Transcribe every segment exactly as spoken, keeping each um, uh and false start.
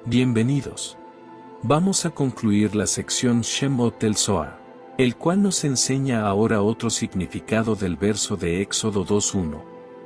Bienvenidos. Vamos a concluir la sección Shemot el Zohar, el cual nos enseña ahora otro significado del verso de Éxodo dos uno.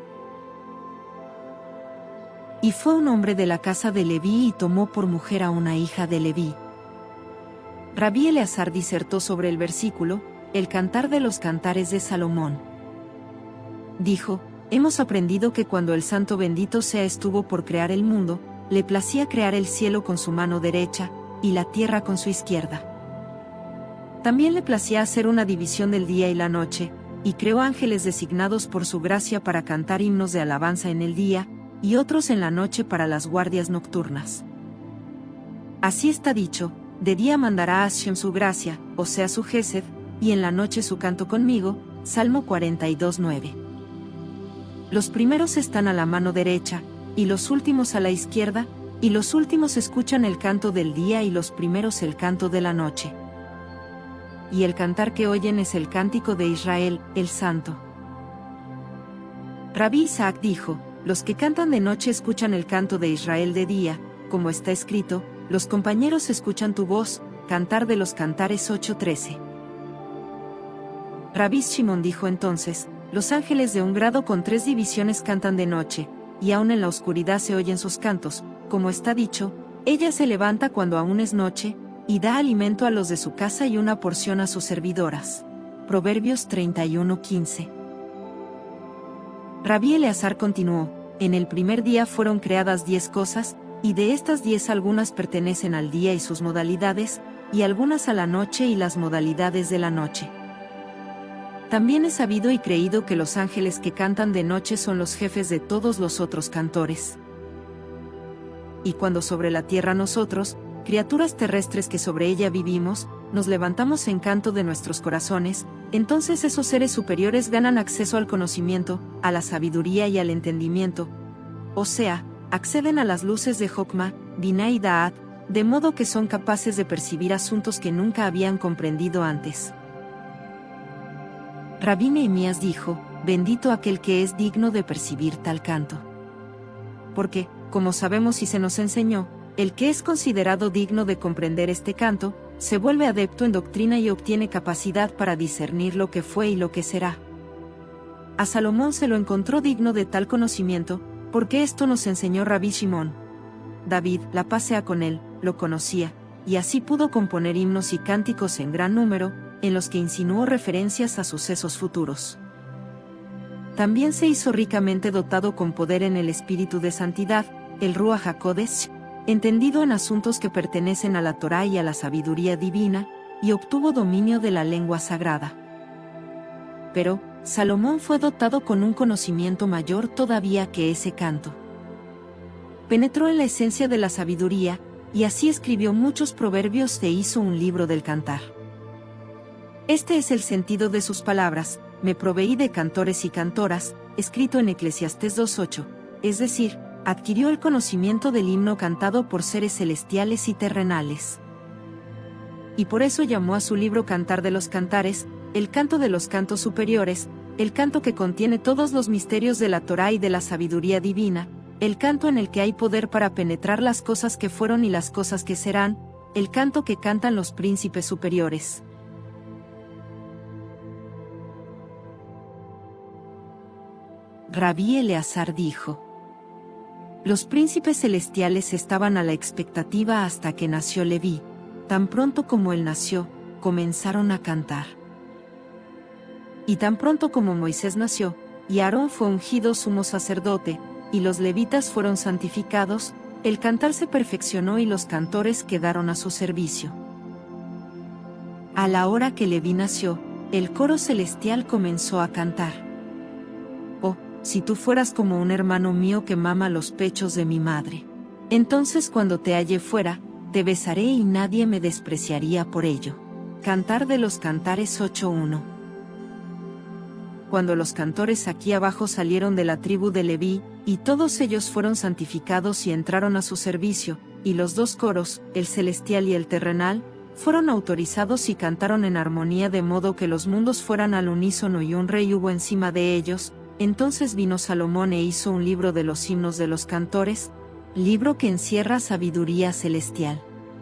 Y fue un hombre de la casa de Leví y tomó por mujer a una hija de Leví. Rabí Eleazar disertó sobre el versículo, el cantar de los cantares de Salomón. Dijo, hemos aprendido que cuando el Santo bendito sea estuvo por crear el mundo, le placía crear el cielo con su mano derecha, y la tierra con su izquierda. También le placía hacer una división del día y la noche, y creó ángeles designados por su gracia para cantar himnos de alabanza en el día, y otros en la noche para las guardias nocturnas. Así está dicho, de día mandará a Shem su gracia, o sea su Gesed, y en la noche su canto conmigo, Salmo cuarenta y dos nueve. Los primeros están a la mano derecha, y los últimos a la izquierda, y los últimos escuchan el canto del día y los primeros el canto de la noche. Y el cantar que oyen es el cántico de Israel, el Santo. Rabí Isaac dijo, los que cantan de noche escuchan el canto de Israel de día, como está escrito, los compañeros escuchan tu voz, Cantar de los Cantares ocho trece. Rabí Shimon dijo entonces, los ángeles de un grado con tres divisiones cantan de noche, y aún en la oscuridad se oyen sus cantos, como está dicho, ella se levanta cuando aún es noche, y da alimento a los de su casa y una porción a sus servidoras. Proverbios treinta y uno quince. Rabí Eleazar continuó, en el primer día fueron creadas diez cosas, y de estas diez algunas pertenecen al día y sus modalidades, y algunas a la noche y las modalidades de la noche. También he sabido y creído que los ángeles que cantan de noche son los jefes de todos los otros cantores. Y cuando sobre la tierra nosotros, criaturas terrestres que sobre ella vivimos, nos levantamos en canto de nuestros corazones, entonces esos seres superiores ganan acceso al conocimiento, a la sabiduría y al entendimiento, o sea, acceden a las luces de Jokma, Binah y Da'at, de modo que son capaces de percibir asuntos que nunca habían comprendido antes. Rabí Nehemías dijo, bendito aquel que es digno de percibir tal canto. Porque, como sabemos y se nos enseñó, el que es considerado digno de comprender este canto, se vuelve adepto en doctrina y obtiene capacidad para discernir lo que fue y lo que será. A Salomón se lo encontró digno de tal conocimiento, porque esto nos enseñó Rabí Shimon. David, la paz sea con él, lo conocía, y así pudo componer himnos y cánticos en gran número, en los que insinuó referencias a sucesos futuros. También se hizo ricamente dotado con poder en el espíritu de santidad, el Ruach HaKodesh, entendido en asuntos que pertenecen a la Torá y a la sabiduría divina, y obtuvo dominio de la lengua sagrada. Pero, Salomón fue dotado con un conocimiento mayor todavía que ese canto. Penetró en la esencia de la sabiduría, y así escribió muchos proverbios e hizo un libro del cantar. Este es el sentido de sus palabras, me proveí de cantores y cantoras, escrito en Eclesiastés dos ocho, es decir, adquirió el conocimiento del himno cantado por seres celestiales y terrenales. Y por eso llamó a su libro Cantar de los Cantares, el canto de los cantos superiores, el canto que contiene todos los misterios de la Torá y de la sabiduría divina, el canto en el que hay poder para penetrar las cosas que fueron y las cosas que serán, el canto que cantan los príncipes superiores. Rabí Eleazar dijo: los príncipes celestiales estaban a la expectativa hasta que nació Leví. Tan pronto como él nació, comenzaron a cantar. Y tan pronto como Moisés nació, y Aarón fue ungido sumo sacerdote, y los levitas fueron santificados, el cantar se perfeccionó y los cantores quedaron a su servicio. A la hora que Leví nació, el coro celestial comenzó a cantar. Oh, si tú fueras como un hermano mío que mama los pechos de mi madre. Entonces cuando te halle fuera, te besaré y nadie me despreciaría por ello. Cantar de los Cantares ocho uno. Cuando los cantores aquí abajo salieron de la tribu de Leví, y todos ellos fueron santificados y entraron a su servicio, y los dos coros, el celestial y el terrenal, fueron autorizados y cantaron en armonía de modo que los mundos fueran al unísono y un rey hubo encima de ellos. Entonces vino Salomón e hizo un libro de los himnos de los cantores, libro que encierra sabiduría celestial.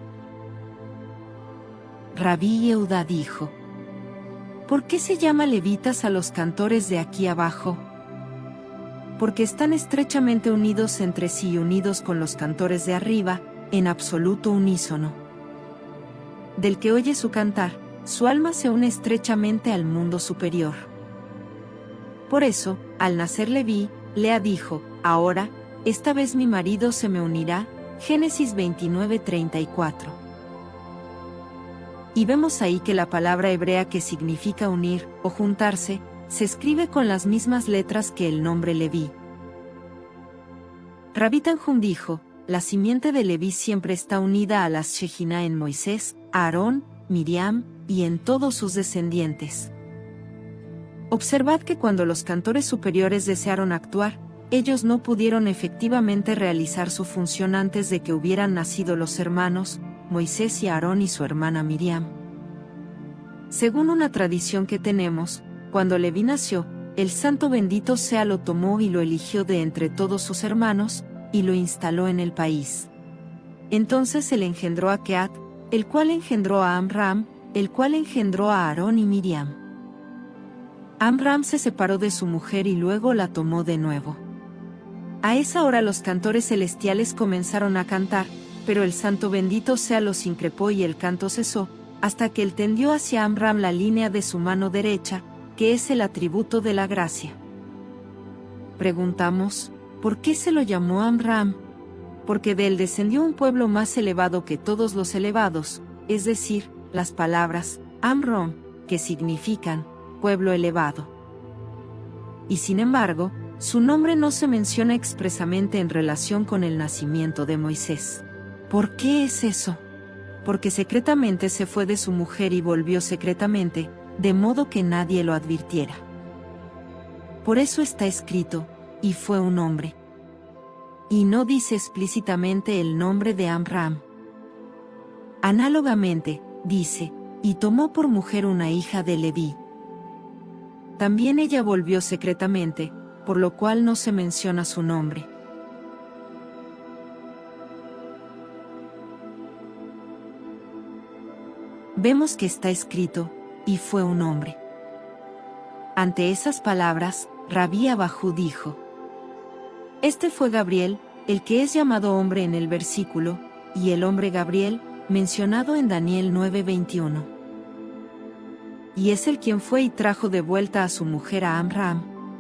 Rabí Yehuda dijo: ¿por qué se llama levitas a los cantores de aquí abajo? Porque están estrechamente unidos entre sí y unidos con los cantores de arriba, en absoluto unísono. Del que oye su cantar, su alma se une estrechamente al mundo superior. Por eso, al nacer Leví, Lea dijo: ahora, esta vez mi marido se me unirá. Génesis veintinueve treinta y cuatro. Y vemos ahí que la palabra hebrea que significa unir, o juntarse, se escribe con las mismas letras que el nombre Leví. Rabí Tanjum dijo: la simiente de Leví siempre está unida a las Shejiná en Moisés, Aarón, Miriam, y en todos sus descendientes. Observad que cuando los cantores superiores desearon actuar, ellos no pudieron efectivamente realizar su función antes de que hubieran nacido los hermanos, Moisés y Aarón y su hermana Miriam. Según una tradición que tenemos, cuando Leví nació, el santo bendito sea lo tomó y lo eligió de entre todos sus hermanos, y lo instaló en el país. Entonces él engendró a Keat, el cual engendró a Amram, el cual engendró a Aarón y Miriam. Amram se separó de su mujer y luego la tomó de nuevo. A esa hora los cantores celestiales comenzaron a cantar, pero el santo bendito sea los increpó y el canto cesó, hasta que él tendió hacia Amram la línea de su mano derecha, que es el atributo de la gracia. Preguntamos, ¿por qué se lo llamó Amram? Porque de él descendió un pueblo más elevado que todos los elevados, es decir, las palabras Amrom, que significan pueblo elevado. Y sin embargo, su nombre no se menciona expresamente en relación con el nacimiento de Moisés. ¿Por qué es eso? Porque secretamente se fue de su mujer y volvió secretamente, de modo que nadie lo advirtiera. Por eso está escrito, y fue un hombre. Y no dice explícitamente el nombre de Amram. Análogamente, dice, y tomó por mujer una hija de Leví. También ella volvió secretamente, por lo cual no se menciona su nombre. Vemos que está escrito, y fue un hombre. Ante esas palabras, Rabí Abajú dijo: este fue Gabriel, el que es llamado hombre en el versículo, y el hombre Gabriel, mencionado en Daniel nueve veintiuno. Y es el quien fue y trajo de vuelta a su mujer a Amram.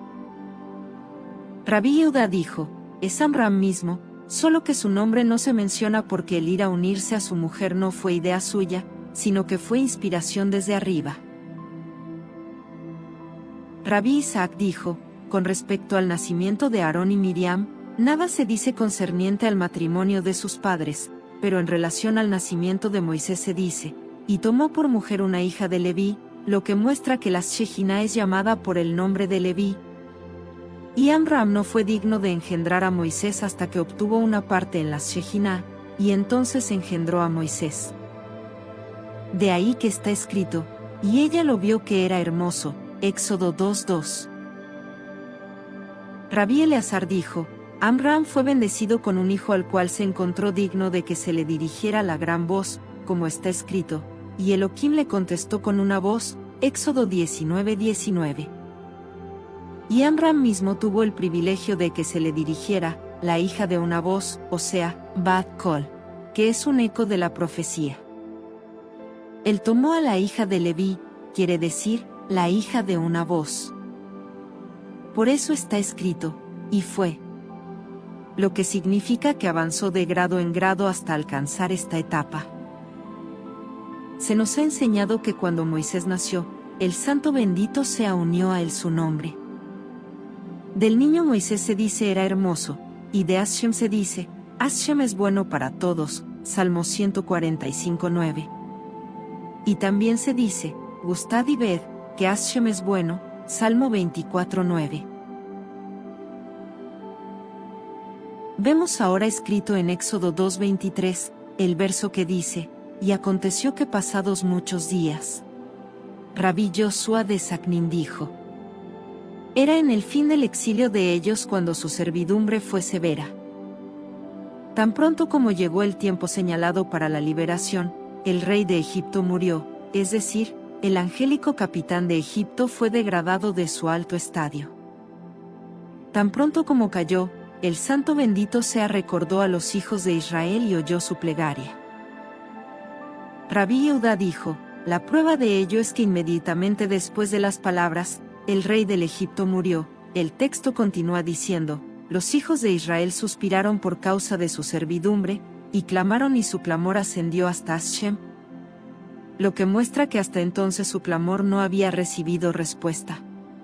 Rabí Yehuda dijo: es Amram mismo, solo que su nombre no se menciona porque el ir a unirse a su mujer no fue idea suya, sino que fue inspiración desde arriba. Rabí Isaac dijo: con respecto al nacimiento de Aarón y Miriam, nada se dice concerniente al matrimonio de sus padres, pero en relación al nacimiento de Moisés se dice, y tomó por mujer una hija de Leví, lo que muestra que la Shejiná es llamada por el nombre de Leví. Y Amram no fue digno de engendrar a Moisés hasta que obtuvo una parte en la Shejiná, y entonces engendró a Moisés. De ahí que está escrito, y ella lo vio que era hermoso, Éxodo dos dos. Rabí Eleazar dijo: Amram fue bendecido con un hijo al cual se encontró digno de que se le dirigiera la gran voz, como está escrito, y Elohim le contestó con una voz, Éxodo diecinueve diecinueve. Y Amram mismo tuvo el privilegio de que se le dirigiera, la hija de una voz, o sea, Bat Kol, que es un eco de la profecía. Él tomó a la hija de Leví, quiere decir, la hija de una voz. Por eso está escrito, y fue. Lo que significa que avanzó de grado en grado hasta alcanzar esta etapa. Se nos ha enseñado que cuando Moisés nació, el santo bendito sea unió a él su nombre. Del niño Moisés se dice era hermoso, y de Hashem se dice, Hashem es bueno para todos, Salmo ciento cuarenta y cinco nueve. Y también se dice, gustad y ved, que Hashem es bueno, Salmo veinticuatro nueve. Vemos ahora escrito en Éxodo dos veintitrés, el verso que dice, y aconteció que pasados muchos días, Rabí Josuá de Sacnín dijo. Era en el fin del exilio de ellos cuando su servidumbre fue severa. Tan pronto como llegó el tiempo señalado para la liberación, el rey de Egipto murió, es decir, el angélico capitán de Egipto fue degradado de su alto estadio. Tan pronto como cayó, el santo bendito sea recordó a los hijos de Israel y oyó su plegaria. Rabí Yehuda dijo, la prueba de ello es que inmediatamente después de las palabras, el rey del Egipto murió, el texto continúa diciendo, los hijos de Israel suspiraron por causa de su servidumbre, y clamaron y su clamor ascendió hasta Hashem, lo que muestra que hasta entonces su clamor no había recibido respuesta.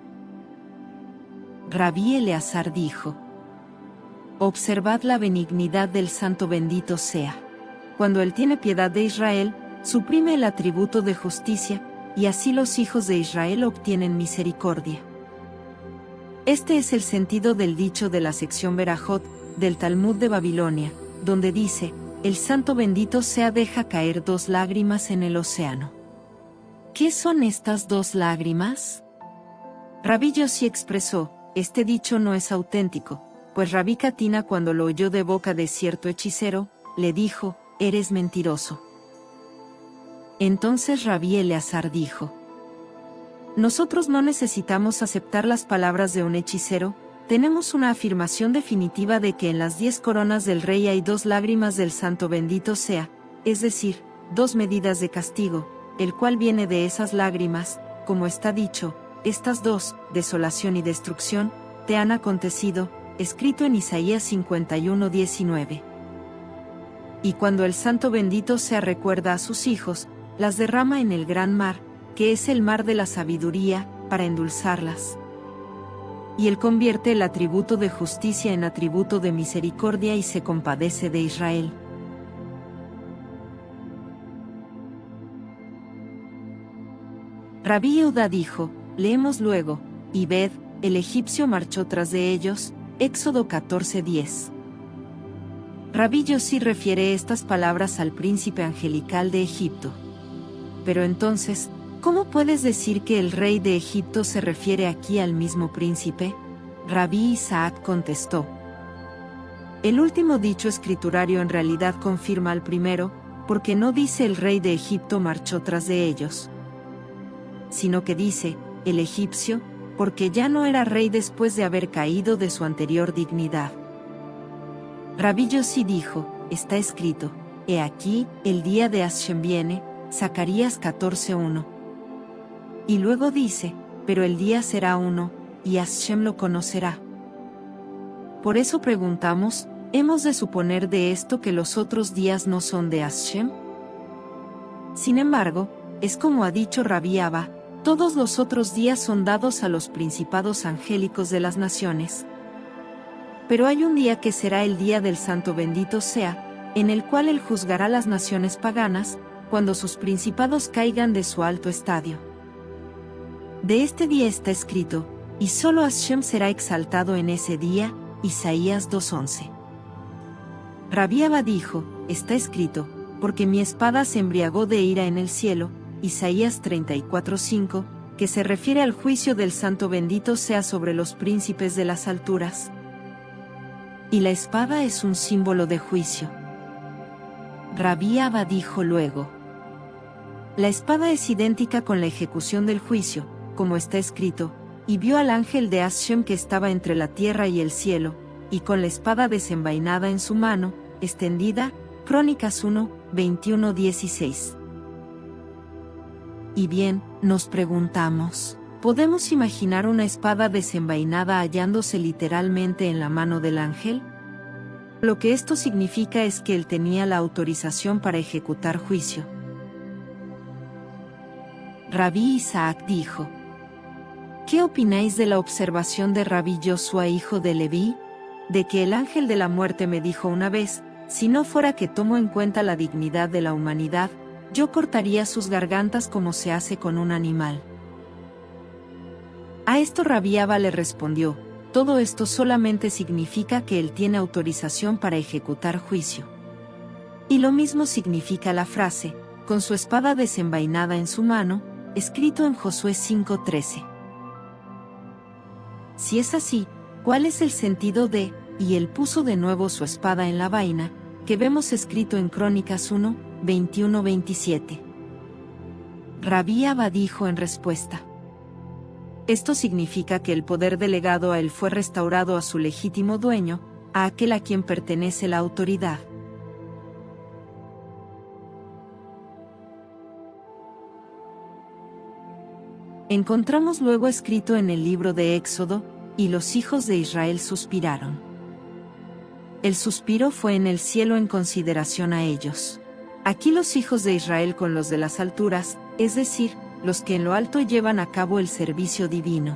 Rabí Eleazar dijo, observad la benignidad del santo bendito sea. Cuando él tiene piedad de Israel, suprime el atributo de justicia, y así los hijos de Israel obtienen misericordia. Este es el sentido del dicho de la sección Berajot, del Talmud de Babilonia, donde dice, el santo bendito sea deja caer dos lágrimas en el océano. ¿Qué son estas dos lágrimas? Rabí Yossi expresó, este dicho no es auténtico, pues Rabí Katina cuando lo oyó de boca de cierto hechicero, le dijo, eres mentiroso. Entonces Rabí Eleazar dijo, nosotros no necesitamos aceptar las palabras de un hechicero, tenemos una afirmación definitiva de que en las diez coronas del rey hay dos lágrimas del santo bendito sea, es decir, dos medidas de castigo, el cual viene de esas lágrimas, como está dicho, estas dos, desolación y destrucción, te han acontecido, escrito en Isaías cincuenta y uno diecinueve. Y cuando el santo bendito sea recuerda a sus hijos, las derrama en el gran mar, que es el mar de la sabiduría, para endulzarlas. Y él convierte el atributo de justicia en atributo de misericordia y se compadece de Israel. Rabí Yehuda dijo, leemos luego, y ved, el egipcio marchó tras de ellos, Éxodo catorce diez. Rabí Yossi refiere estas palabras al príncipe angelical de Egipto. Pero entonces, ¿cómo puedes decir que el rey de Egipto se refiere aquí al mismo príncipe? Rabí Isaac contestó. El último dicho escriturario en realidad confirma al primero, porque no dice el rey de Egipto marchó tras de ellos, sino que dice, el egipcio, porque ya no era rey después de haber caído de su anterior dignidad. Rabí Yossi dijo, está escrito, he aquí, el día de Hashem viene, Zacarías catorce uno. Y luego dice, pero el día será uno, y Hashem lo conocerá. Por eso preguntamos, ¿hemos de suponer de esto que los otros días no son de Hashem? Sin embargo, es como ha dicho Rabí Abba, todos los otros días son dados a los principados angélicos de las naciones. Pero hay un día que será el día del santo bendito sea, en el cual él juzgará las naciones paganas, cuando sus principados caigan de su alto estadio. De este día está escrito, y solo Hashem será exaltado en ese día, Isaías dos once. Rabí Abba dijo, está escrito, porque mi espada se embriagó de ira en el cielo, Isaías treinta y cuatro cinco, que se refiere al juicio del santo bendito sea sobre los príncipes de las alturas. Y la espada es un símbolo de juicio. Rabí Abba dijo luego, la espada es idéntica con la ejecución del juicio, como está escrito, y vio al ángel de Hashem que estaba entre la tierra y el cielo, y con la espada desenvainada en su mano, extendida, Crónicas uno, veintiuno dieciséis. Y bien, nos preguntamos, ¿podemos imaginar una espada desenvainada hallándose literalmente en la mano del ángel? Lo que esto significa es que él tenía la autorización para ejecutar juicio. Rabí Isaac dijo, ¿qué opináis de la observación de Rabí Joshua hijo de Leví? De que el ángel de la muerte me dijo una vez, si no fuera que tomo en cuenta la dignidad de la humanidad, yo cortaría sus gargantas como se hace con un animal. A esto Rabí Abba le respondió, todo esto solamente significa que él tiene autorización para ejecutar juicio. Y lo mismo significa la frase, con su espada desenvainada en su mano, escrito en Josué cinco trece. Si es así, ¿cuál es el sentido de, y él puso de nuevo su espada en la vaina, que vemos escrito en Crónicas uno, veintiuno veintisiete. Rabí Abba dijo en respuesta: esto significa que el poder delegado a él fue restaurado a su legítimo dueño, a aquel a quien pertenece la autoridad. Encontramos luego escrito en el libro de Éxodo: y los hijos de Israel suspiraron. El suspiro fue en el cielo en consideración a ellos. Aquí los hijos de Israel con los de las alturas, es decir, los que en lo alto llevan a cabo el servicio divino.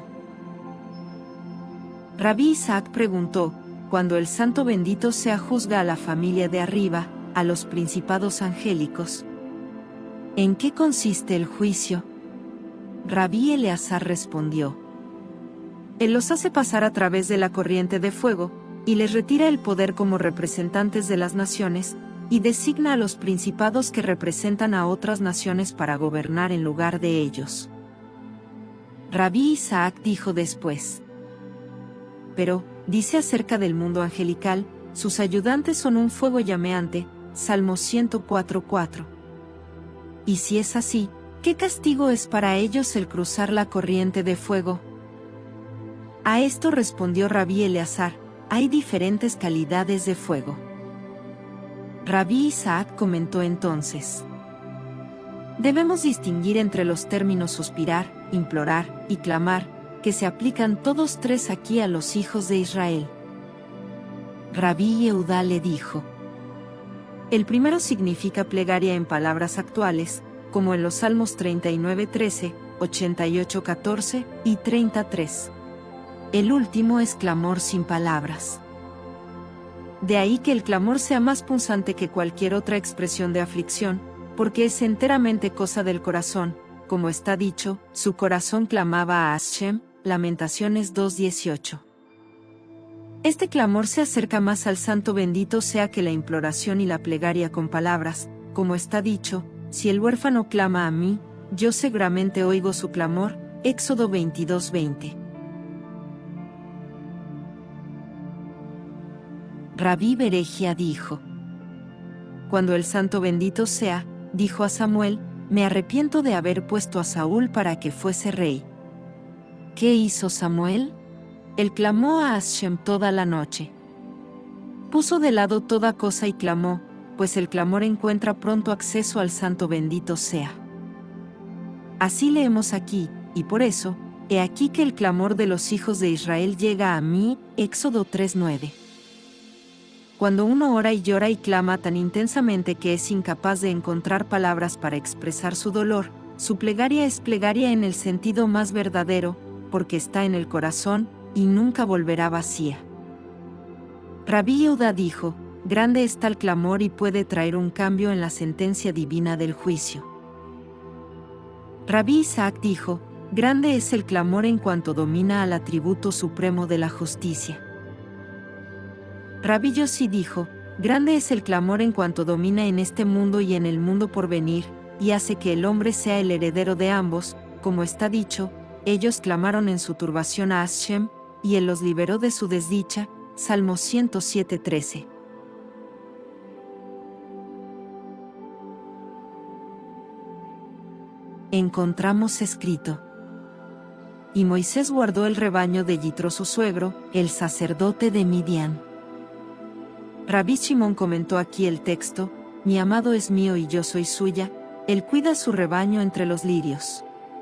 Rabí Isaac preguntó: cuando el Santo bendito sea juzga a la familia de arriba, a los principados angélicos, ¿en qué consiste el juicio? Rabí Eleazar respondió: él los hace pasar a través de la corriente de fuego, y les retira el poder como representantes de las naciones, y designa a los principados que representan a otras naciones para gobernar en lugar de ellos. Rabí Isaac dijo después: pero, dice acerca del mundo angelical, sus ayudantes son un fuego llameante, Salmo ciento cuatro cuatro. Y si es así, ¿qué castigo es para ellos el cruzar la corriente de fuego? A esto respondió Rabí Eleazar: hay diferentes calidades de fuego. Rabí Isaac comentó entonces: debemos distinguir entre los términos suspirar, implorar y clamar, que se aplican todos tres aquí a los hijos de Israel. Rabí Yehudá le dijo: el primero significa plegaria en palabras actuales, como en los Salmos treinta y nueve trece, ochenta y ocho catorce y treinta tres. El último es clamor sin palabras. De ahí que el clamor sea más punzante que cualquier otra expresión de aflicción, porque es enteramente cosa del corazón, como está dicho: su corazón clamaba a Hashem, Lamentaciones dos dieciocho. Este clamor se acerca más al Santo bendito sea que la imploración y la plegaria con palabras, como está dicho: si el huérfano clama a mí, yo seguramente oigo su clamor, Éxodo veintidós veinte. Rabí Berejía dijo: cuando el Santo bendito sea, dijo a Samuel, me arrepiento de haber puesto a Saúl para que fuese rey. ¿Qué hizo Samuel? Él clamó a Hashem toda la noche. Puso de lado toda cosa y clamó, pues el clamor encuentra pronto acceso al Santo bendito sea. Así leemos aquí, y por eso, he aquí que el clamor de los hijos de Israel llega a mí, Éxodo tres nueve. Cuando uno ora y llora y clama tan intensamente que es incapaz de encontrar palabras para expresar su dolor, su plegaria es plegaria en el sentido más verdadero, porque está en el corazón, y nunca volverá vacía. Rabí Yehudá dijo: grande está el clamor y puede traer un cambio en la sentencia divina del juicio. Rabí Isaac dijo: grande es el clamor en cuanto domina al atributo supremo de la justicia. Rabí Yossi dijo: grande es el clamor en cuanto domina en este mundo y en el mundo por venir, y hace que el hombre sea el heredero de ambos, como está dicho: ellos clamaron en su turbación a Hashem, y él los liberó de su desdicha, Salmo ciento siete trece. Encontramos escrito: y Moisés guardó el rebaño de Yitro su suegro, el sacerdote de Midian. Rabí Shimón comentó aquí el texto: mi amado es mío y yo soy suya, él cuida su rebaño entre los lirios.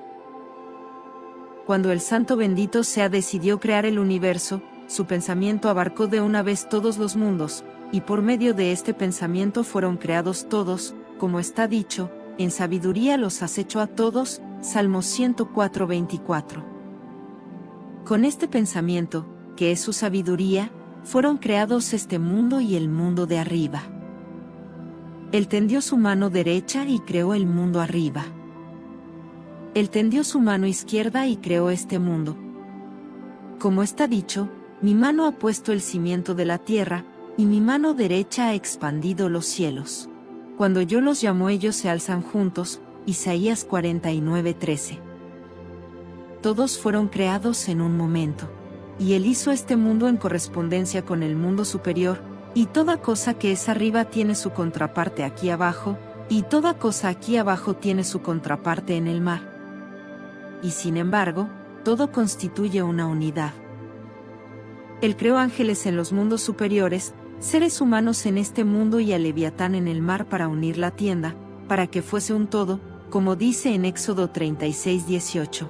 Cuando el Santo bendito sea decidió crear el universo, su pensamiento abarcó de una vez todos los mundos, y por medio de este pensamiento fueron creados todos, como está dicho: en sabiduría los has hecho a todos, Salmo ciento cuatro veinticuatro. Con este pensamiento, que es su sabiduría, fueron creados este mundo y el mundo de arriba. Él tendió su mano derecha y creó el mundo arriba. Él tendió su mano izquierda y creó este mundo. Como está dicho: mi mano ha puesto el cimiento de la tierra, y mi mano derecha ha expandido los cielos. Cuando yo los llamo ellos se alzan juntos, Isaías cuarenta y nueve trece. Todos fueron creados en un momento. Y él hizo este mundo en correspondencia con el mundo superior, Y toda cosa que es arriba tiene su contraparte aquí abajo, y toda cosa aquí abajo tiene su contraparte en el mar. Y sin embargo, todo constituye una unidad. Él creó ángeles en los mundos superiores, seres humanos en este mundo y a Leviatán en el mar para unir la tienda, para que fuese un todo, como dice en Éxodo treinta y seis dieciocho.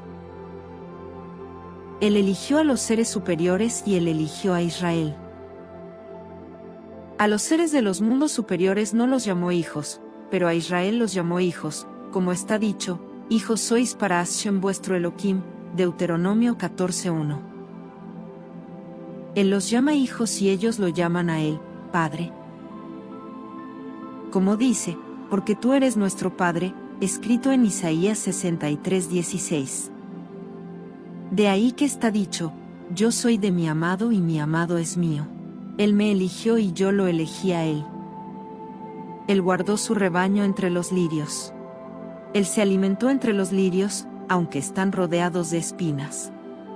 Él eligió a los seres superiores y él eligió a Israel. A los seres de los mundos superiores no los llamó hijos, pero a Israel los llamó hijos, como está dicho, hijos sois para Hashem vuestro Elohim, Deuteronomio catorce uno. Él los llama hijos y ellos lo llaman a él, Padre. Como dice, porque tú eres nuestro Padre, escrito en Isaías sesenta y tres dieciséis. De ahí que está dicho, yo soy de mi amado y mi amado es mío. Él me eligió y yo lo elegí a él. Él guardó su rebaño entre los lirios. Él se alimentó entre los lirios, aunque están rodeados de espinas.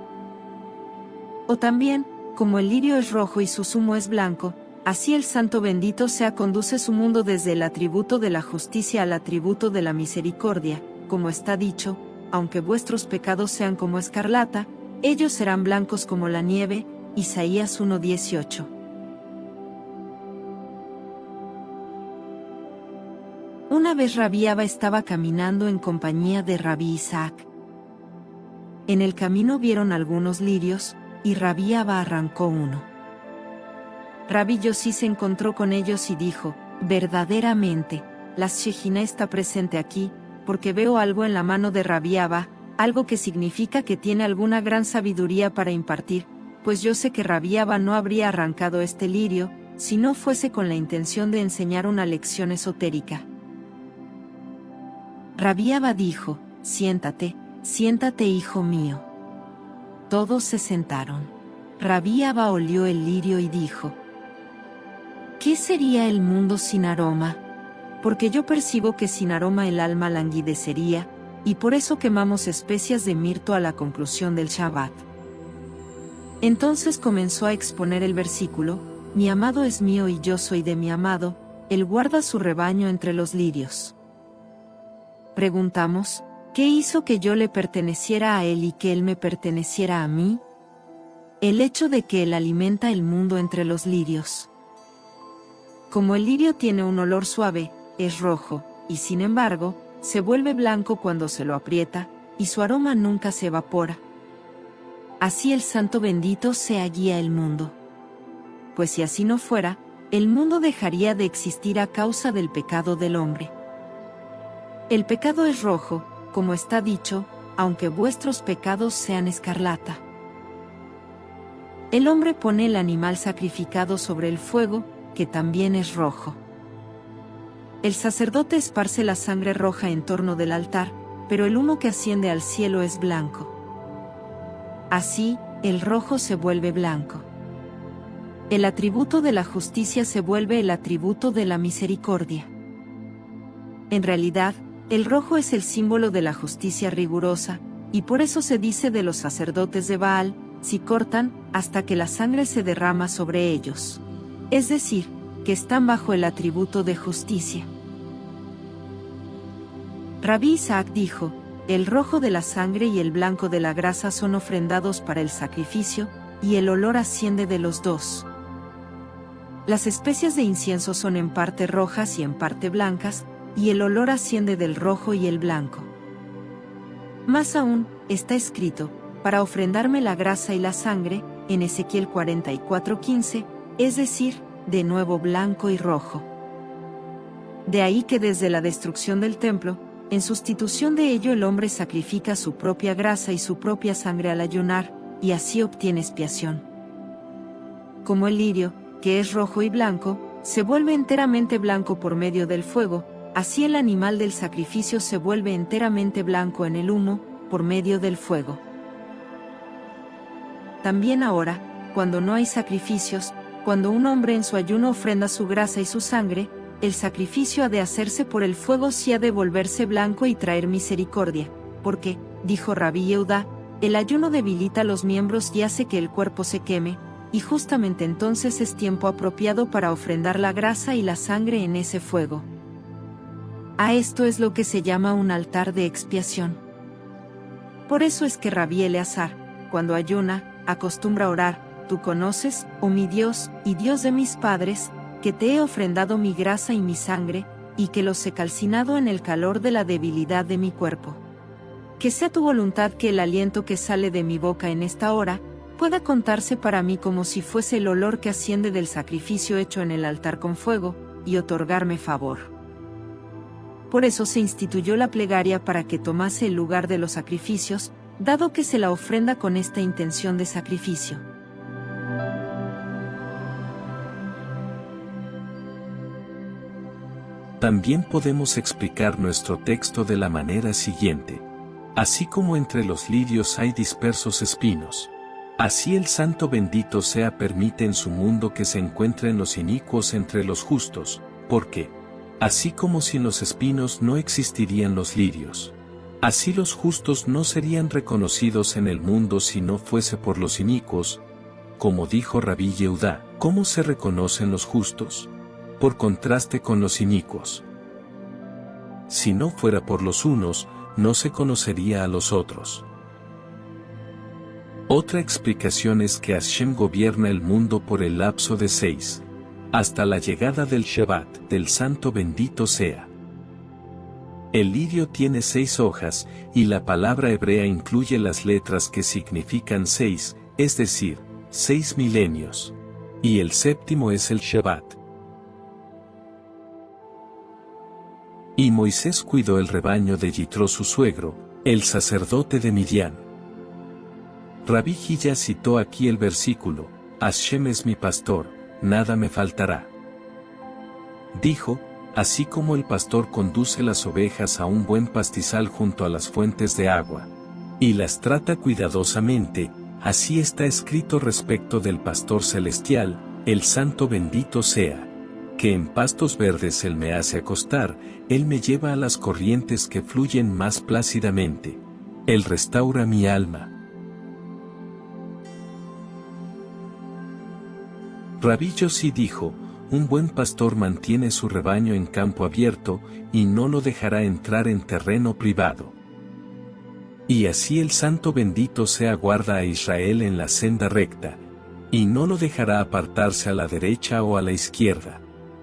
O también, como el lirio es rojo y su zumo es blanco, así el Santo bendito sea conduce su mundo desde el atributo de la justicia al atributo de la misericordia, como está dicho, aunque vuestros pecados sean como escarlata, ellos serán blancos como la nieve, Isaías uno dieciocho. Una vez Rabí Abba estaba caminando en compañía de Rabí Isaac. En el camino vieron algunos lirios, y Rabí Abba arrancó uno. Rabí Yossi se encontró con ellos y dijo, verdaderamente, la Shejina está presente aquí, porque veo algo en la mano de Rabí Abba, algo que significa que tiene alguna gran sabiduría para impartir, pues yo sé que Rabí Abba no habría arrancado este lirio, si no fuese con la intención de enseñar una lección esotérica. Rabí Abba dijo, siéntate, siéntate hijo mío. Todos se sentaron. Rabí Abba olió el lirio y dijo, ¿qué sería el mundo sin aroma? Porque yo percibo que sin aroma el alma languidecería, y por eso quemamos especias de mirto a la conclusión del Shabbat. Entonces comenzó a exponer el versículo, mi amado es mío y yo soy de mi amado, él guarda su rebaño entre los lirios. Preguntamos, ¿qué hizo que yo le perteneciera a él y que él me perteneciera a mí? El hecho de que él alimenta el mundo entre los lirios. Como el lirio tiene un olor suave, es rojo, y sin embargo, se vuelve blanco cuando se lo aprieta, y su aroma nunca se evapora. Así el Santo bendito sea guía el mundo. Pues si así no fuera, el mundo dejaría de existir a causa del pecado del hombre. El pecado es rojo, como está dicho, aunque vuestros pecados sean escarlata. El hombre pone el animal sacrificado sobre el fuego, que también es rojo. El sacerdote esparce la sangre roja en torno del altar, pero el humo que asciende al cielo es blanco. Así, el rojo se vuelve blanco. El atributo de la justicia se vuelve el atributo de la misericordia. En realidad, el rojo es el símbolo de la justicia rigurosa, y por eso se dice de los sacerdotes de Baal, si cortan, hasta que la sangre se derrama sobre ellos. Es decir, que están bajo el atributo de justicia. Rabí Isaac dijo, el rojo de la sangre y el blanco de la grasa son ofrendados para el sacrificio, y el olor asciende de los dos. Las especias de incienso son en parte rojas y en parte blancas, y el olor asciende del rojo y el blanco. Más aún, está escrito, para ofrendarme la grasa y la sangre, en Ezequiel cuarenta y cuatro quince, es decir, de nuevo blanco y rojo. De ahí que desde la destrucción del templo, en sustitución de ello el hombre sacrifica su propia grasa y su propia sangre al ayunar, y así obtiene expiación. Como el lirio, que es rojo y blanco, se vuelve enteramente blanco por medio del fuego, así el animal del sacrificio se vuelve enteramente blanco en el humo, por medio del fuego. También ahora, cuando no hay sacrificios, cuando un hombre en su ayuno ofrenda su grasa y su sangre, el sacrificio ha de hacerse por el fuego si ha de volverse blanco y traer misericordia, porque, dijo Rabí Yehudá, el ayuno debilita los miembros y hace que el cuerpo se queme, y justamente entonces es tiempo apropiado para ofrendar la grasa y la sangre en ese fuego. A esto es lo que se llama un altar de expiación. Por eso es que Rabí Eleazar, cuando ayuna, acostumbra a orar: tú conoces, oh mi Dios, y Dios de mis padres, que te he ofrendado mi grasa y mi sangre, y que los he calcinado en el calor de la debilidad de mi cuerpo. Que sea tu voluntad que el aliento que sale de mi boca en esta hora, pueda contarse para mí como si fuese el olor que asciende del sacrificio hecho en el altar con fuego, y otorgarme favor. Por eso se instituyó la plegaria para que tomase el lugar de los sacrificios, dado que se la ofrenda con esta intención de sacrificio. También podemos explicar nuestro texto de la manera siguiente: así como entre los lirios hay dispersos espinos, así el Santo bendito sea permite en su mundo que se encuentren los inicuos entre los justos, porque, así como sin los espinos no existirían los lirios, así los justos no serían reconocidos en el mundo si no fuese por los inicuos. Como dijo Rabí Yehudá, ¿cómo se reconocen los justos? Por contraste con los inicuos. Si no fuera por los unos, no se conocería a los otros. Otra explicación es que Hashem gobierna el mundo por el lapso de seis, hasta la llegada del Shabbat, del Santo bendito sea. El lirio tiene seis hojas, y la palabra hebrea incluye las letras que significan seis, es decir, seis milenios. Y el séptimo es el Shabbat. Y Moisés cuidó el rebaño de Yitro su suegro, el sacerdote de Midian. Rabí Hillá citó aquí el versículo: Hashem es mi pastor, nada me faltará. Dijo: así como el pastor conduce las ovejas a un buen pastizal junto a las fuentes de agua, y las trata cuidadosamente, así está escrito respecto del pastor celestial, el Santo bendito sea, que en pastos verdes él me hace acostar, él me lleva a las corrientes que fluyen más plácidamente, él restaura mi alma. Rabí Yossi dijo: un buen pastor mantiene su rebaño en campo abierto, y no lo dejará entrar en terreno privado. Y así el Santo bendito sea guarda a Israel en la senda recta, y no lo dejará apartarse a la derecha o a la izquierda.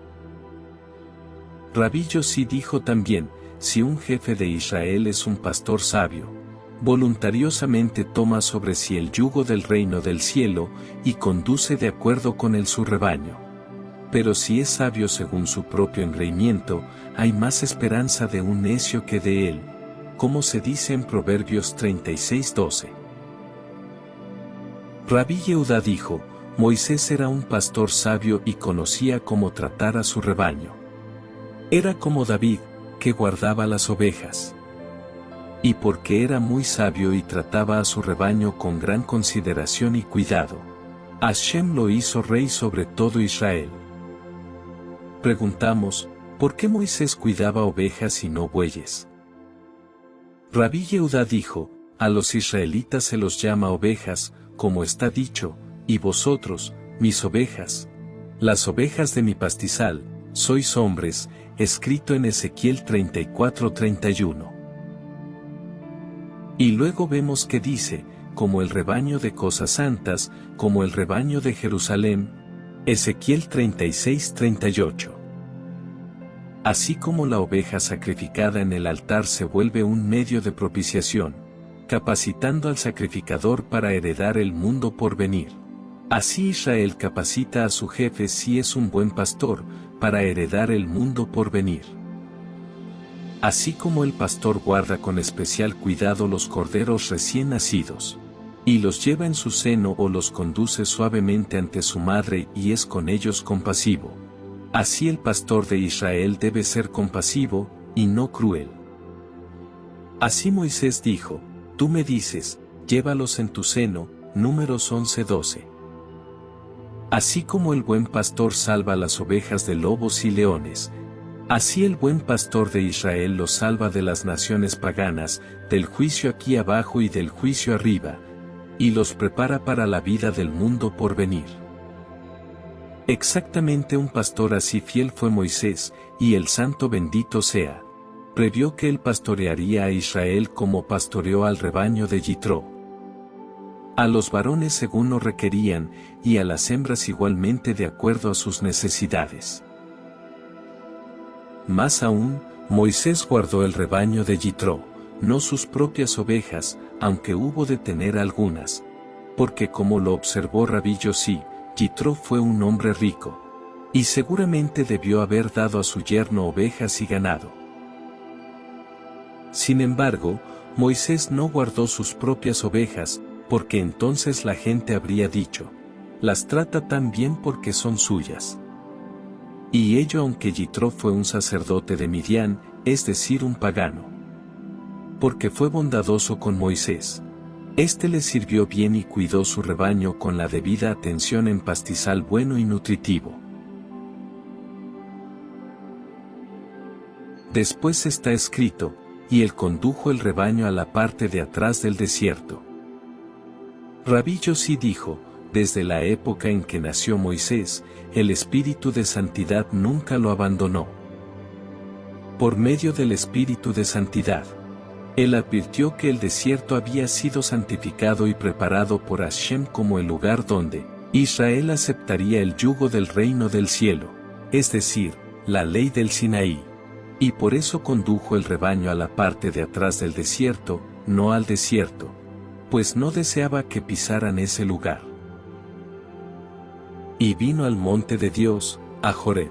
Rabí Yossi dijo también: si un jefe de Israel es un pastor sabio, voluntariosamente toma sobre sí el yugo del reino del cielo, y conduce de acuerdo con él su rebaño. Pero si es sabio según su propio engreimiento, hay más esperanza de un necio que de él, como se dice en Proverbios treinta y seis doce. Rabí Yehudá dijo: Moisés era un pastor sabio y conocía cómo tratar a su rebaño. Era como David, que guardaba las ovejas. Y porque era muy sabio y trataba a su rebaño con gran consideración y cuidado, Hashem lo hizo rey sobre todo Israel. Preguntamos: ¿por qué Moisés cuidaba ovejas y no bueyes? Rabí Yehudá dijo: a los israelitas se los llama ovejas, como está dicho: y vosotros, mis ovejas, las ovejas de mi pastizal, sois hombres, escrito en Ezequiel treinta y cuatro treinta y uno. Y luego vemos que dice: como el rebaño de cosas santas, como el rebaño de Jerusalén, Ezequiel treinta y seis treinta y ocho. Así como la oveja sacrificada en el altar se vuelve un medio de propiciación, capacitando al sacrificador para heredar el mundo por venir. Así Israel capacita a su jefe, si es un buen pastor, para heredar el mundo por venir. Así como el pastor guarda con especial cuidado los corderos recién nacidos, y los lleva en su seno o los conduce suavemente ante su madre y es con ellos compasivo, así el pastor de Israel debe ser compasivo, y no cruel. Así Moisés dijo: tú me dices, llévalos en tu seno, Números once doce. Así como el buen pastor salva las ovejas de lobos y leones, así el buen pastor de Israel los salva de las naciones paganas, del juicio aquí abajo y del juicio arriba, y los prepara para la vida del mundo por venir. Exactamente un pastor así fiel fue Moisés, y el santo bendito sea, previó que él pastorearía a Israel como pastoreó al rebaño de Yitro. A los varones según lo requerían, y a las hembras igualmente de acuerdo a sus necesidades. Más aún, Moisés guardó el rebaño de Yitro, no sus propias ovejas, aunque hubo de tener algunas, porque como lo observó Rabí Yossi, Yitro fue un hombre rico, y seguramente debió haber dado a su yerno ovejas y ganado. Sin embargo, Moisés no guardó sus propias ovejas, porque entonces la gente habría dicho, las trata tan bien porque son suyas. Y ello aunque Yitro fue un sacerdote de Midian, es decir un pagano. Porque fue bondadoso con Moisés. Este le sirvió bien y cuidó su rebaño con la debida atención en pastizal bueno y nutritivo. Después está escrito, y él condujo el rebaño a la parte de atrás del desierto. Rabí Yossi dijo, desde la época en que nació Moisés, el espíritu de santidad nunca lo abandonó. Por medio del espíritu de santidad, él advirtió que el desierto había sido santificado y preparado por Hashem como el lugar donde Israel aceptaría el yugo del reino del cielo, es decir, la ley del Sinaí. Y por eso condujo el rebaño a la parte de atrás del desierto, no al desierto, pues no deseaba que pisaran ese lugar. Y vino al monte de Dios, a Joreb.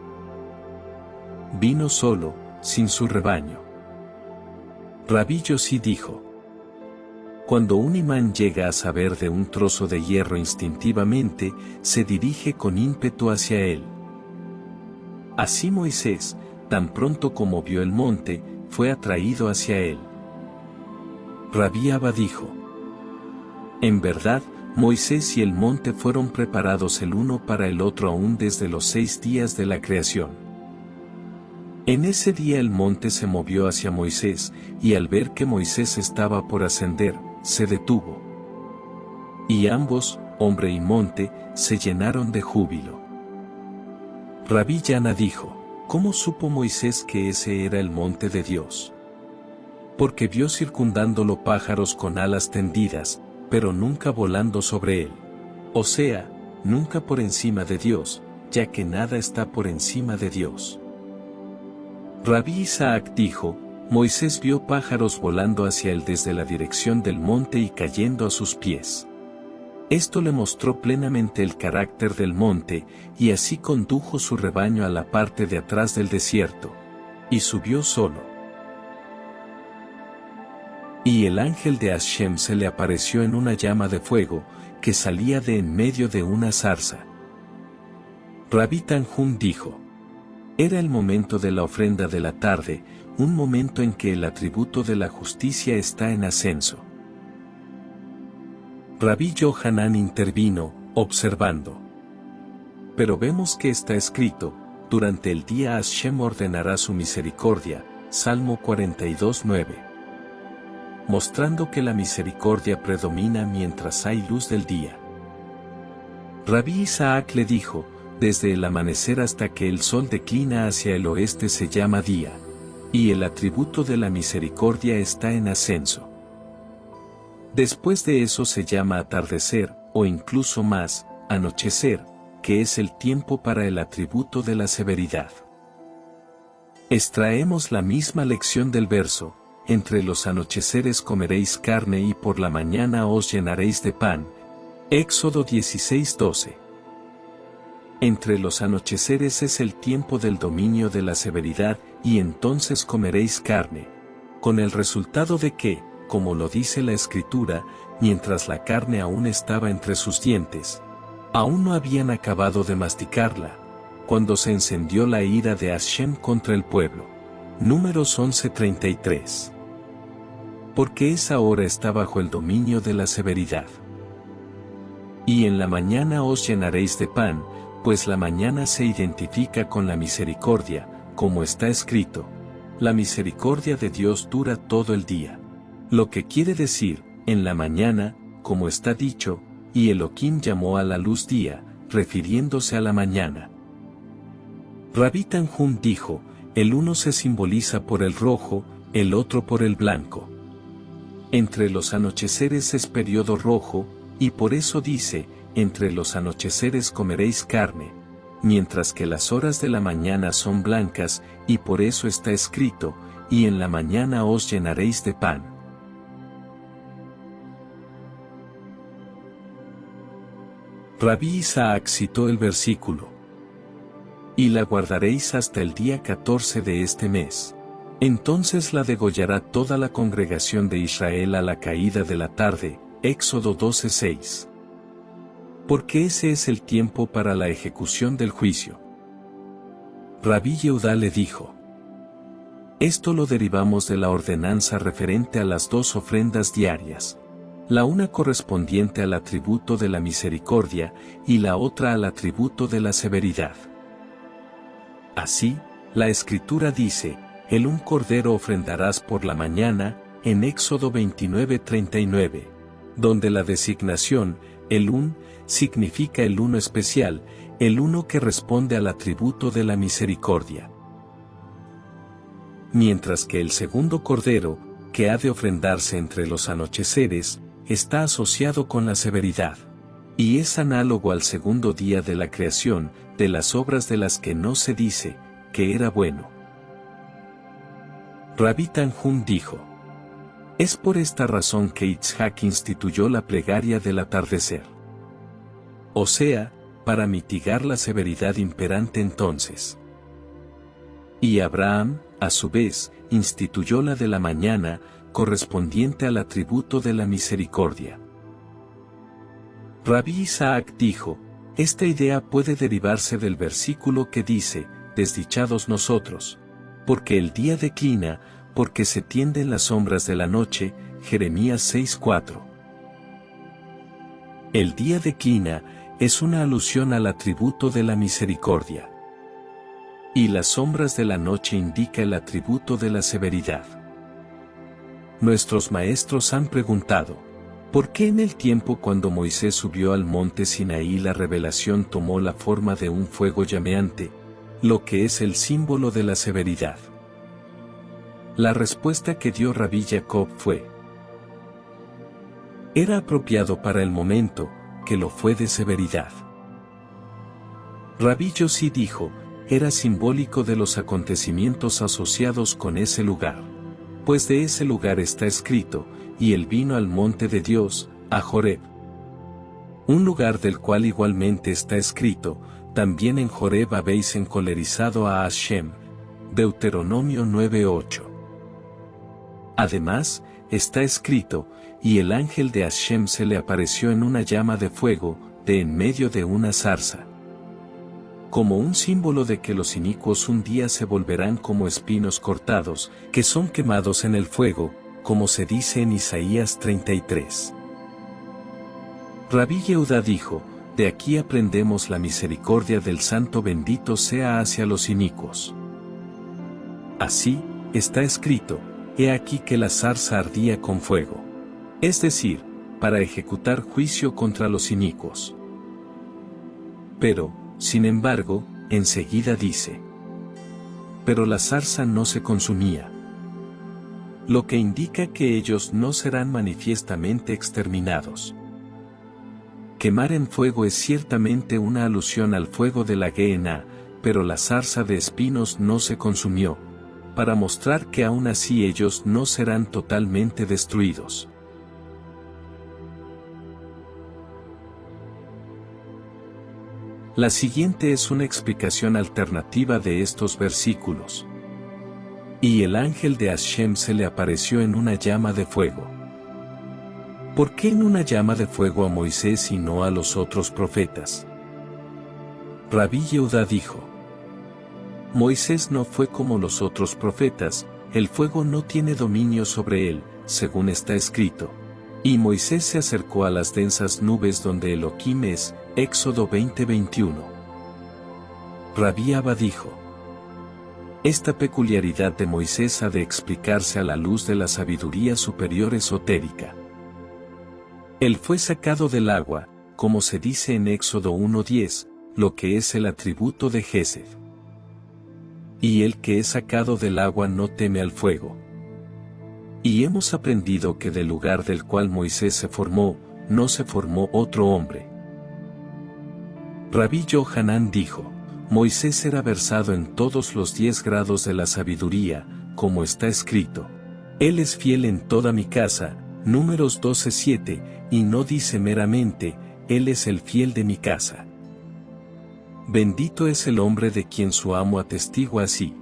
Vino solo, sin su rebaño. Rabí Yossi dijo: cuando un imán llega a saber de un trozo de hierro instintivamente, se dirige con ímpetu hacia él. Así Moisés, tan pronto como vio el monte, fue atraído hacia él. Rabí Abba dijo: en verdad, Moisés y el monte fueron preparados el uno para el otro aún desde los seis días de la creación. En ese día el monte se movió hacia Moisés, y al ver que Moisés estaba por ascender, se detuvo. Y ambos, hombre y monte, se llenaron de júbilo. Rabí Yana dijo: ¿cómo supo Moisés que ese era el monte de Dios? Porque vio circundándolo pájaros con alas tendidas, pero nunca volando sobre él. O sea, nunca por encima de Dios, ya que nada está por encima de Dios. Rabí Isaac dijo: Moisés vio pájaros volando hacia él desde la dirección del monte y cayendo a sus pies. Esto le mostró plenamente el carácter del monte, y así condujo su rebaño a la parte de atrás del desierto. Y subió solo. Y el ángel de Hashem se le apareció en una llama de fuego, que salía de en medio de una zarza. Rabí Tanjún dijo: era el momento de la ofrenda de la tarde, un momento en que el atributo de la justicia está en ascenso. Rabí Yohanan intervino, observando: pero vemos que está escrito, durante el día Hashem ordenará su misericordia, Salmo cuarenta y dos nueve. Mostrando que la misericordia predomina mientras hay luz del día. Rabí Isaac le dijo: desde el amanecer hasta que el sol declina hacia el oeste se llama día, y el atributo de la misericordia está en ascenso. Después de eso se llama atardecer, o incluso más, anochecer, que es el tiempo para el atributo de la severidad. Extraemos la misma lección del verso: entre los anocheceres comeréis carne y por la mañana os llenaréis de pan. Éxodo dieciséis doce. Entre los anocheceres es el tiempo del dominio de la severidad, y entonces comeréis carne, con el resultado de que, como lo dice la Escritura, mientras la carne aún estaba entre sus dientes, aún no habían acabado de masticarla, cuando se encendió la ira de Hashem contra el pueblo. Números once treinta y tres. Porque esa hora está bajo el dominio de la severidad. Y en la mañana os llenaréis de pan, pues la mañana se identifica con la misericordia, como está escrito: la misericordia de Dios dura todo el día. Lo que quiere decir, en la mañana, como está dicho, y Elohim llamó a la luz día, refiriéndose a la mañana. Rabí Tanhum dijo, el uno se simboliza por el rojo, el otro por el blanco. Entre los anocheceres es periodo rojo, y por eso dice, entre los anocheceres comeréis carne, mientras que las horas de la mañana son blancas, y por eso está escrito, y en la mañana os llenaréis de pan. Rabí Isaac citó el versículo. Y la guardaréis hasta el día catorce de este mes. Entonces la degollará toda la congregación de Israel a la caída de la tarde, Éxodo doce seis. Porque ese es el tiempo para la ejecución del juicio. Rabí Yehudá le dijo. Esto lo derivamos de la ordenanza referente a las dos ofrendas diarias. La una correspondiente al atributo de la misericordia, y la otra al atributo de la severidad. Así, la Escritura dice, el un cordero ofrendarás por la mañana, en Éxodo veintinueve treinta y nueve, donde la designación, el un, significa el uno especial, el uno que responde al atributo de la misericordia. Mientras que el segundo cordero, que ha de ofrendarse entre los anocheceres, está asociado con la severidad. Y es análogo al segundo día de la creación, de las obras de las que no se dice, que era bueno. Rabí Tanhum dijo. Es por esta razón que Itzhak instituyó la plegaria del atardecer. O sea, para mitigar la severidad imperante entonces. Y Abraham, a su vez, instituyó la de la mañana, correspondiente al atributo de la misericordia. Rabí Isaac dijo, esta idea puede derivarse del versículo que dice, desdichados nosotros, porque el día declina, porque se tienden las sombras de la noche, Jeremías seis cuatro. El día declina, es una alusión al atributo de la misericordia. Y las sombras de la noche indica el atributo de la severidad. Nuestros maestros han preguntado, ¿por qué en el tiempo cuando Moisés subió al monte Sinaí la revelación tomó la forma de un fuego llameante, lo que es el símbolo de la severidad? La respuesta que dio Rabí Jacob fue: era apropiado para el momento, que lo fue de severidad. Rabí Yossi dijo, era simbólico de los acontecimientos asociados con ese lugar. Pues de ese lugar está escrito, y él vino al monte de Dios, a Joreb. Un lugar del cual igualmente está escrito, también en Joreb habéis encolerizado a Hashem. Deuteronomio nueve ocho. Además, está escrito, y el ángel de Hashem se le apareció en una llama de fuego, de en medio de una zarza. Como un símbolo de que los inicuos un día se volverán como espinos cortados, que son quemados en el fuego, como se dice en Isaías treinta y tres. Rabí Yehudá dijo, de aquí aprendemos la misericordia del Santo bendito sea hacia los inicuos. Así, está escrito, he aquí que la zarza ardía con fuego. Es decir, para ejecutar juicio contra los inicuos. Pero, sin embargo, enseguida dice, pero la zarza no se consumía. Lo que indica que ellos no serán manifiestamente exterminados. Quemar en fuego es ciertamente una alusión al fuego de la Gehenna, pero la zarza de espinos no se consumió, para mostrar que aún así ellos no serán totalmente destruidos. La siguiente es una explicación alternativa de estos versículos. Y el ángel de Hashem se le apareció en una llama de fuego. ¿Por qué en una llama de fuego a Moisés y no a los otros profetas? Rabí Yehudá dijo, Moisés no fue como los otros profetas, el fuego no tiene dominio sobre él, según está escrito. Y Moisés se acercó a las densas nubes donde Elohim es, Éxodo veinte veintiuno. Rabí Abba dijo, esta peculiaridad de Moisés ha de explicarse a la luz de la sabiduría superior esotérica. Él fue sacado del agua, como se dice en Éxodo uno diez, lo que es el atributo de Gesed. Y el que es sacado del agua no teme al fuego. Y hemos aprendido que del lugar del cual Moisés se formó, no se formó otro hombre. Rabí Yohanan dijo, Moisés era versado en todos los diez grados de la sabiduría, como está escrito. Él es fiel en toda mi casa, Números doce siete, y no dice meramente, Él es el fiel de mi casa. Bendito es el hombre de quien su amo atestigua así.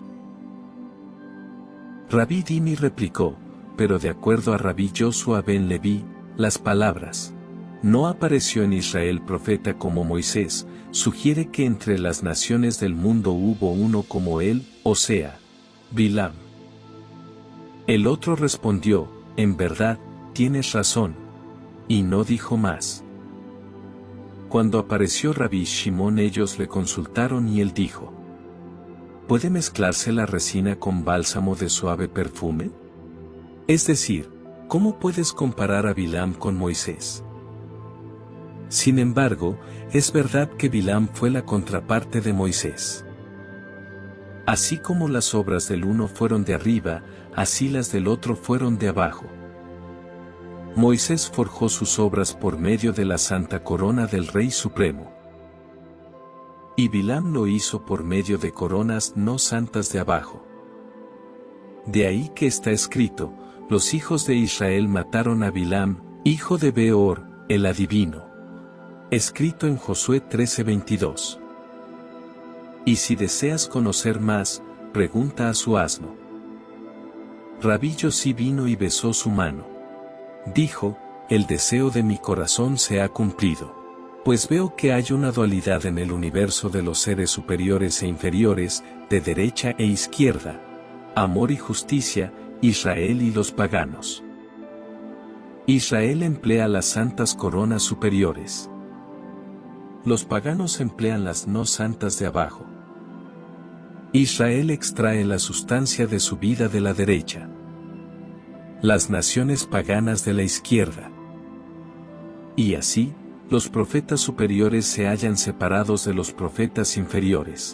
Rabí Dimi replicó, pero de acuerdo a Rabí Joshua ben Leví, las palabras, no apareció en Israel profeta como Moisés, sugiere que entre las naciones del mundo hubo uno como él, o sea, Bilam. El otro respondió, en verdad, tienes razón. Y no dijo más. Cuando apareció Rabí Shimón ellos le consultaron y él dijo, ¿puede mezclarse la resina con bálsamo de suave perfume? Es decir, ¿cómo puedes comparar a Bilam con Moisés? Sin embargo, es verdad que Bilam fue la contraparte de Moisés. Así como las obras del uno fueron de arriba, así las del otro fueron de abajo. Moisés forjó sus obras por medio de la santa corona del Rey Supremo. Y Bilam lo hizo por medio de coronas no santas de abajo. De ahí que está escrito, los hijos de Israel mataron a Bilam, hijo de Beor, el adivino. Escrito en Josué trece veintidós. Y si deseas conocer más, pregunta a su asno. Rabí Yosí vino y besó su mano. Dijo, el deseo de mi corazón se ha cumplido. Pues veo que hay una dualidad en el universo de los seres superiores e inferiores, de derecha e izquierda, amor y justicia, Israel y los paganos. Israel emplea las santas coronas superiores. Los paganos emplean las no santas de abajo. Israel extrae la sustancia de su vida de la derecha. Las naciones paganas de la izquierda. Y así, los profetas superiores se hallan separados de los profetas inferiores.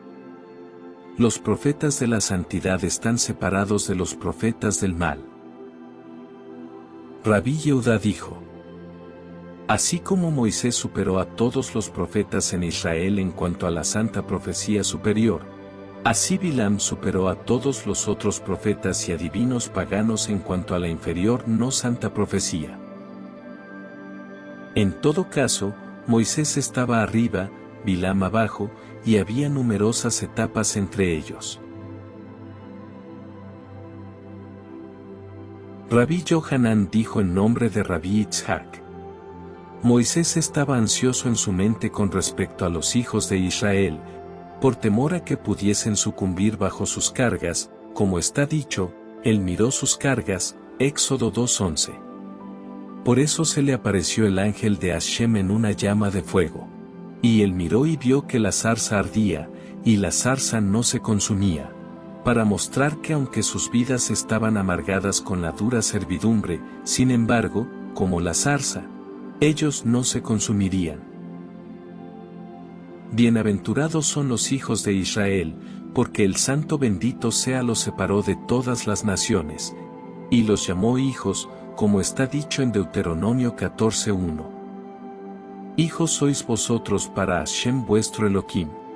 Los profetas de la santidad están separados de los profetas del mal. Rabí Yehudá dijo, así como Moisés superó a todos los profetas en Israel en cuanto a la santa profecía superior, así Bilam superó a todos los otros profetas y adivinos paganos en cuanto a la inferior no santa profecía. En todo caso, Moisés estaba arriba, Bilam abajo, y había numerosas etapas entre ellos. Rabí Yohanan dijo en nombre de Rabí Itzhak. Moisés estaba ansioso en su mente con respecto a los hijos de Israel, por temor a que pudiesen sucumbir bajo sus cargas, como está dicho, él miró sus cargas, Éxodo dos once. Por eso se le apareció el ángel de Hashem en una llama de fuego. Y él miró y vio que la zarza ardía, y la zarza no se consumía, para mostrar que aunque sus vidas estaban amargadas con la dura servidumbre, sin embargo, como la zarza, ellos no se consumirían. Bienaventurados son los hijos de Israel, porque el Santo bendito sea los separó de todas las naciones, y los llamó hijos, como está dicho en Deuteronomio catorce uno. Hijos sois vosotros para Hashem vuestro Elohim.